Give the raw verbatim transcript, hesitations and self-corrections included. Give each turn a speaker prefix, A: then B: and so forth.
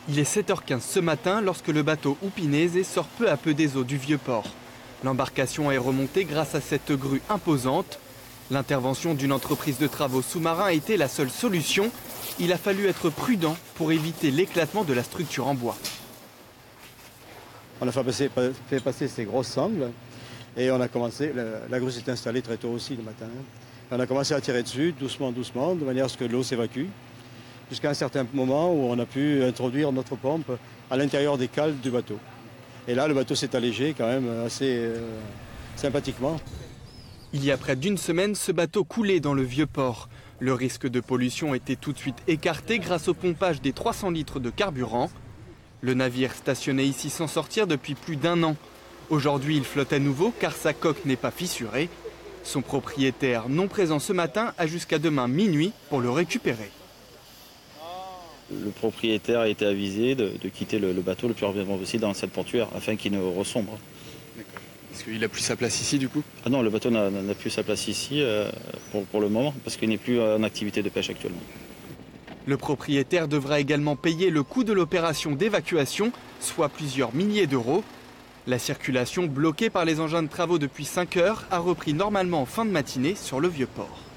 A: Il est sept heures quinze ce matin lorsque le bateau Upinese sort peu à peu des eaux du Vieux-Port. L'embarcation est remontée grâce à cette grue imposante. L'intervention d'une entreprise de travaux sous-marins a été la seule solution. Il a fallu être prudent pour éviter l'éclatement de la structure en bois.
B: On a fait passer, fait passer ces grosses sangles et on a commencé, la, la grue s'est installée très tôt aussi le matin. On a commencé à tirer dessus doucement, doucement, de manière à ce que l'eau s'évacue, jusqu'à un certain moment où on a pu introduire notre pompe à l'intérieur des cales du bateau. Et là, le bateau s'est allégé quand même assez euh, sympathiquement.
A: Il y a près d'une semaine, ce bateau coulait dans le Vieux-Port. Le risque de pollution était tout de suite écarté grâce au pompage des trois cents litres de carburant. Le navire stationné ici sans sortir depuis plus d'un an. Aujourd'hui, il flotte à nouveau car sa coque n'est pas fissurée. Son propriétaire, non présent ce matin, a jusqu'à demain minuit pour le récupérer.
C: Le propriétaire a été avisé de, de quitter le, le bateau le plus rapidement possible dans cette portuaire afin qu'il ne ressombre.
A: D'accord. Est-ce qu'il n'a plus sa place ici du coup?
C: Ah non, le bateau n'a plus sa place ici euh, pour, pour le moment parce qu'il n'est plus en activité de pêche actuellement.
A: Le propriétaire devra également payer le coût de l'opération d'évacuation, soit plusieurs milliers d'euros. La circulation bloquée par les engins de travaux depuis cinq heures a repris normalement en fin de matinée sur le Vieux-Port.